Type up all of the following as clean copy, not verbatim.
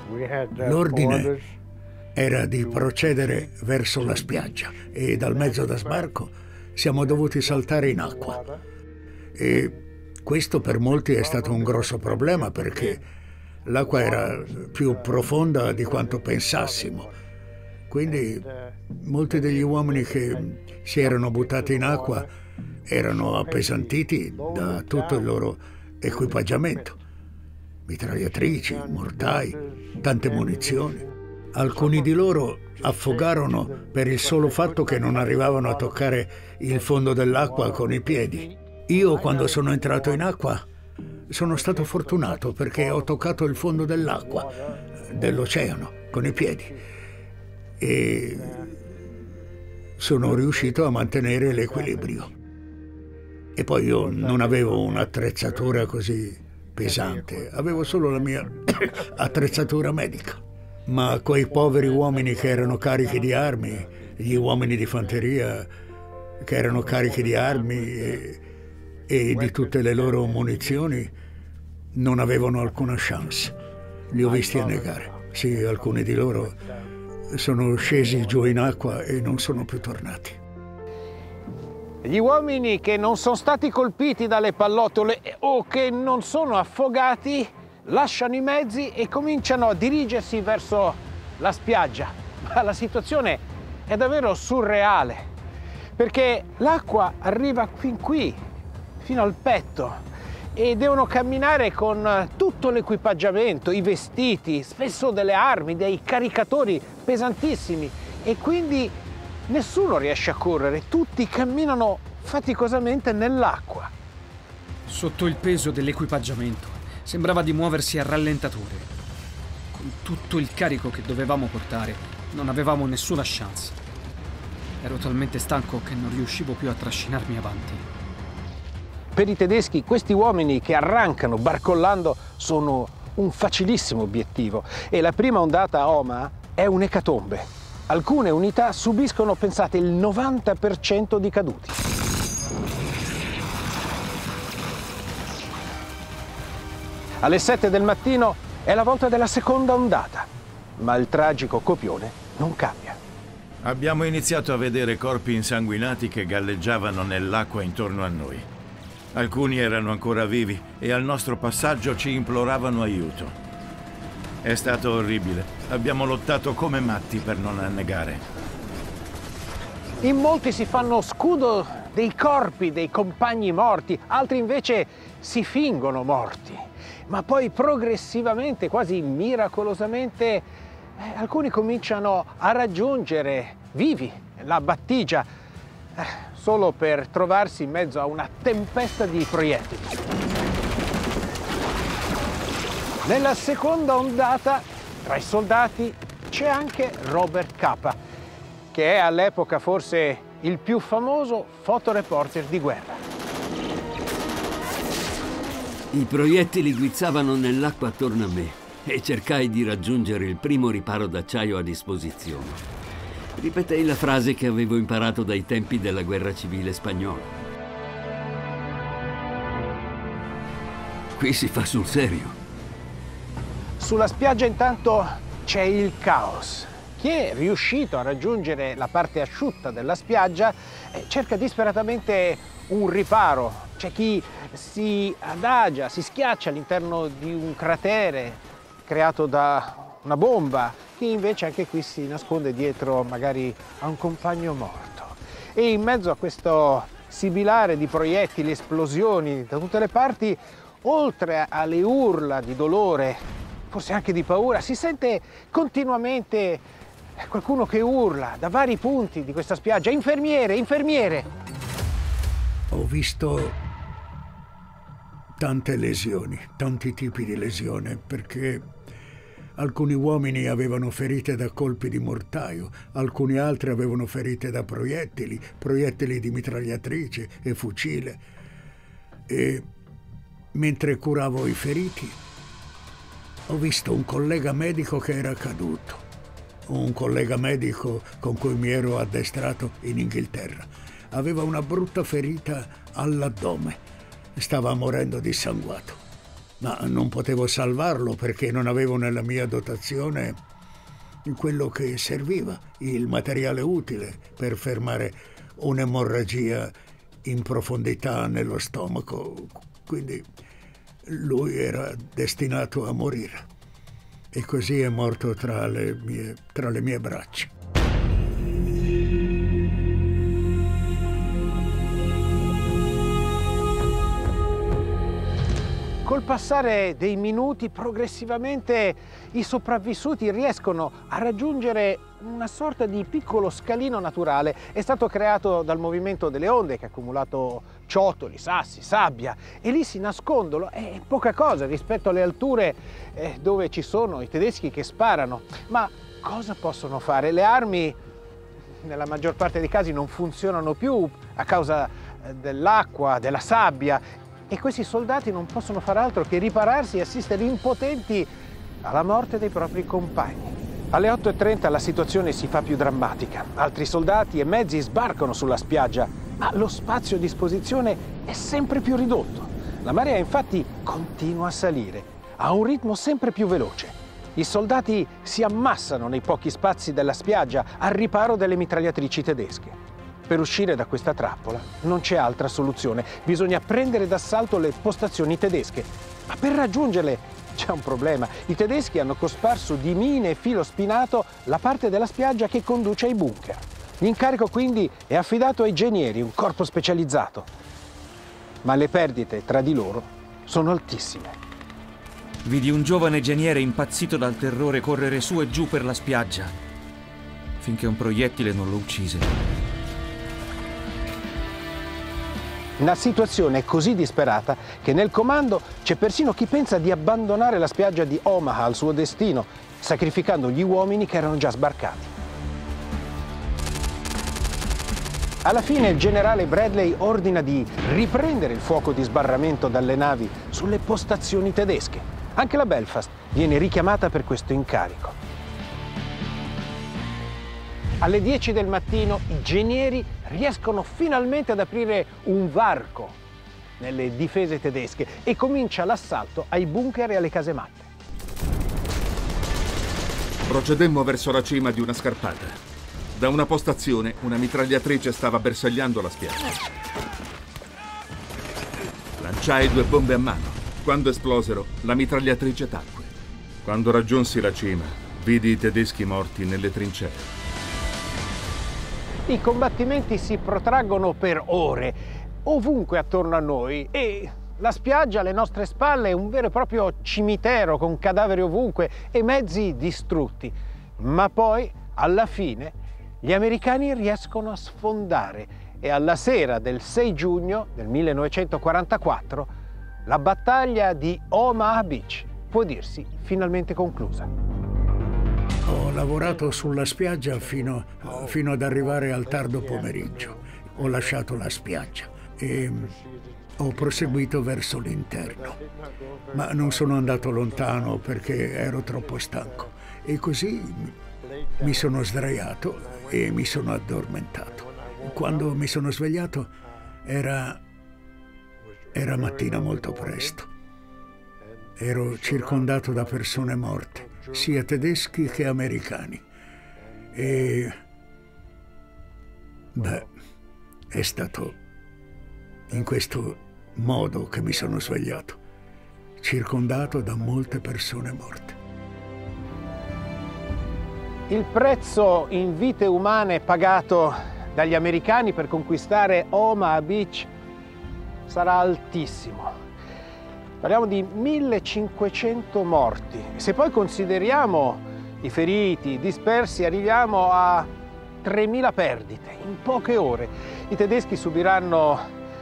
L'ordine era di procedere verso la spiaggia e dal mezzo da sbarco siamo dovuti saltare in acqua. E questo per molti è stato un grosso problema perché l'acqua era più profonda di quanto pensassimo. Quindi molti degli uomini che si erano buttati in acqua erano appesantiti da tutto il loro equipaggiamento. Mitragliatrici, mortai, tante munizioni. Alcuni di loro affogarono per il solo fatto che non arrivavano a toccare il fondo dell'acqua con i piedi. Io, quando sono entrato in acqua, sono stato fortunato perché ho toccato il fondo dell'acqua, dell'oceano, con i piedi. E sono riuscito a mantenere l'equilibrio. E poi io non avevo un'attrezzatura così pesante, avevo solo la mia attrezzatura medica. Ma quei poveri uomini che erano carichi di armi, gli uomini di fanteria che erano carichi di armi e di tutte le loro munizioni, non avevano alcuna chance. Li ho visti annegare. Sì, alcuni di loro sono scesi giù in acqua e non sono più tornati. Gli uomini che non sono stati colpiti dalle pallottole o che non sono affogati lasciano i mezzi e cominciano a dirigersi verso la spiaggia. Ma la situazione è davvero surreale, perché l'acqua arriva fin qui, fino al petto, e devono camminare con tutto l'equipaggiamento, i vestiti, spesso delle armi, dei caricatori pesantissimi, e quindi nessuno riesce a correre, tutti camminano faticosamente nell'acqua. Sotto il peso dell'equipaggiamento sembrava di muoversi a rallentatore. Con tutto il carico che dovevamo portare, non avevamo nessuna chance. Ero talmente stanco che non riuscivo più a trascinarmi avanti. Per i tedeschi questi uomini che arrancano barcollando sono un facilissimo obiettivo e la prima ondata a Omaha è un'ecatombe. Alcune unità subiscono, pensate, il 90% di caduti. Alle 7 del mattino è la volta della seconda ondata, ma il tragico copione non cambia. Abbiamo iniziato a vedere corpi insanguinati che galleggiavano nell'acqua intorno a noi. Alcuni erano ancora vivi e al nostro passaggio ci imploravano aiuto. È stato orribile. Abbiamo lottato come matti per non annegare. In molti si fanno scudo dei corpi dei compagni morti, altri invece si fingono morti. Ma poi progressivamente, quasi miracolosamente, alcuni cominciano a raggiungere vivi la battigia solo per trovarsi in mezzo a una tempesta di proiettili. Nella seconda ondata, tra i soldati, c'è anche Robert Capa, che è all'epoca forse il più famoso fotoreporter di guerra. I proiettili guizzavano nell'acqua attorno a me e cercai di raggiungere il primo riparo d'acciaio a disposizione. Ripetei la frase che avevo imparato dai tempi della guerra civile spagnola. Qui si fa sul serio. Sulla spiaggia intanto c'è il caos. Chi è riuscito a raggiungere la parte asciutta della spiaggia cerca disperatamente un riparo. C'è chi si adagia, si schiaccia all'interno di un cratere creato da una bomba, chi invece anche qui si nasconde dietro magari a un compagno morto. E in mezzo a questo sibilare di proiettili, esplosioni da tutte le parti, oltre alle urla di dolore, forse anche di paura, si sente continuamente qualcuno che urla da vari punti di questa spiaggia: infermiere, infermiere! Ho visto tante lesioni, tanti tipi di lesione, perché alcuni uomini avevano ferite da colpi di mortaio, alcuni altri avevano ferite da proiettili, proiettili di mitragliatrice e fucile. E mentre curavo i feriti, ho visto un collega medico che era caduto, un collega medico con cui mi ero addestrato in Inghilterra. Aveva una brutta ferita all'addome. Stava morendo dissanguato. ma non potevo salvarlo perché non avevo nella mia dotazione quello che serviva, il materiale utile per fermare un'emorragia in profondità nello stomaco. Quindi lui era destinato a morire. E così è morto tra le mie braccia. Col passare dei minuti, progressivamente i sopravvissuti riescono a raggiungere una sorta di piccolo scalino naturale. È stato creato dal movimento delle onde che ha accumulato ciottoli, sassi, sabbia, e lì si nascondono. È poca cosa rispetto alle alture dove ci sono i tedeschi che sparano. Ma cosa possono fare? Le armi nella maggior parte dei casi non funzionano più a causa dell'acqua, della sabbia, e questi soldati non possono fare altro che ripararsi e assistere impotenti alla morte dei propri compagni. Alle 8:30 la situazione si fa più drammatica. Altri soldati e mezzi sbarcano sulla spiaggia, ma lo spazio a disposizione è sempre più ridotto. La marea infatti continua a salire, a un ritmo sempre più veloce. I soldati si ammassano nei pochi spazi della spiaggia al riparo delle mitragliatrici tedesche. Per uscire da questa trappola non c'è altra soluzione, bisogna prendere d'assalto le postazioni tedesche. Ma per raggiungerle c'è un problema. I tedeschi hanno cosparso di mine e filo spinato la parte della spiaggia che conduce ai bunker. L'incarico quindi è affidato ai genieri, un corpo specializzato. Ma le perdite tra di loro sono altissime. Vidi un giovane geniere impazzito dal terrore correre su e giù per la spiaggia, finché un proiettile non lo uccise. La situazione è così disperata che nel comando c'è persino chi pensa di abbandonare la spiaggia di Omaha al suo destino, sacrificando gli uomini che erano già sbarcati. Alla fine il generale Bradley ordina di riprendere il fuoco di sbarramento dalle navi sulle postazioni tedesche. Anche la Belfast viene richiamata per questo incarico. Alle 10 del mattino i genieri riescono finalmente ad aprire un varco nelle difese tedesche e comincia l'assalto ai bunker e alle casematte. Procedemmo verso la cima di una scarpata. Da una postazione una mitragliatrice stava bersagliando la spiaggia. Lanciai 2 bombe a mano. Quando esplosero, la mitragliatrice tacque. Quando raggiunsi la cima, vidi i tedeschi morti nelle trincee. I combattimenti si protraggono per ore, ovunque attorno a noi, e la spiaggia alle nostre spalle è un vero e proprio cimitero con cadaveri ovunque e mezzi distrutti. Ma poi, alla fine, gli americani riescono a sfondare e alla sera del 6 giugno del 1944 la battaglia di Omaha Beach può dirsi finalmente conclusa. Ho lavorato sulla spiaggia fino ad arrivare al tardo pomeriggio. Ho lasciato la spiaggia e ho proseguito verso l'interno. Ma non sono andato lontano perché ero troppo stanco. E così mi sono sdraiato e mi sono addormentato. Quando mi sono svegliato era mattina molto presto. Ero circondato da persone morte, sia tedeschi che americani. E è stato in questo modo che mi sono svegliato, circondato da molte persone morte. Il prezzo in vite umane pagato dagli americani per conquistare Omaha Beach sarà altissimo. Parliamo di 1500 morti. Se poi consideriamo i feriti, i dispersi, arriviamo a 3000 perdite in poche ore. I tedeschi subiranno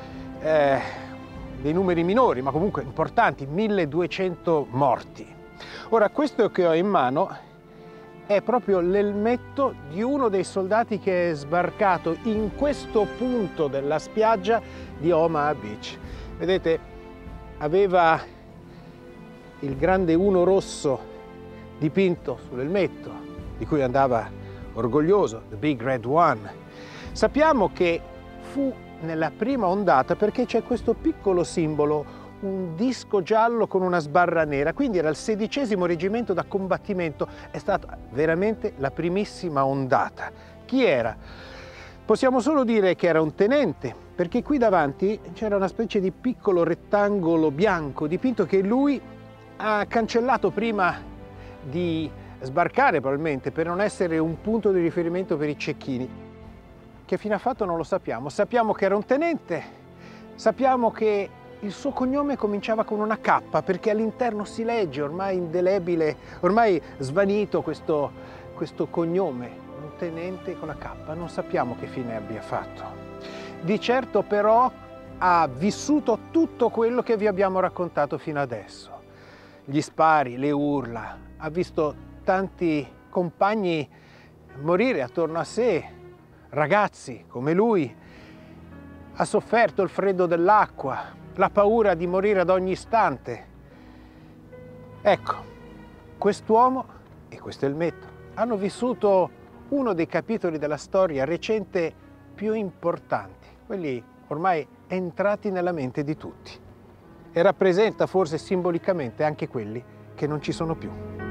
dei numeri minori, ma comunque importanti, 1200 morti. Ora, questo che ho in mano è proprio l'elmetto di uno dei soldati che è sbarcato in questo punto della spiaggia di Omaha Beach. Vedete? Aveva il grande 1 rosso dipinto sull'elmetto, di cui andava orgoglioso, The Big Red One. Sappiamo che fu nella prima ondata perché c'è questo piccolo simbolo, un disco giallo con una sbarra nera, quindi era il 16° reggimento da combattimento, è stata veramente la primissima ondata. Chi era? Possiamo solo dire che era un tenente, perché qui davanti c'era una specie di piccolo rettangolo bianco dipinto che lui ha cancellato prima di sbarcare, probabilmente per non essere un punto di riferimento per i cecchini. Che fine ha fatto non lo sappiamo. Sappiamo che era un tenente, sappiamo che il suo cognome cominciava con una K, perché all'interno si legge, ormai indelebile, ormai svanito questo cognome, un tenente con la K. Non sappiamo che fine abbia fatto. Di certo però ha vissuto tutto quello che vi abbiamo raccontato fino adesso. Gli spari, le urla, ha visto tanti compagni morire attorno a sé, ragazzi come lui, ha sofferto il freddo dell'acqua, la paura di morire ad ogni istante. Ecco, quest'uomo e questo elmetto hanno vissuto uno dei capitoli della storia recente più importanti, quelli ormai entrati nella mente di tutti, e rappresenta forse simbolicamente anche quelli che non ci sono più.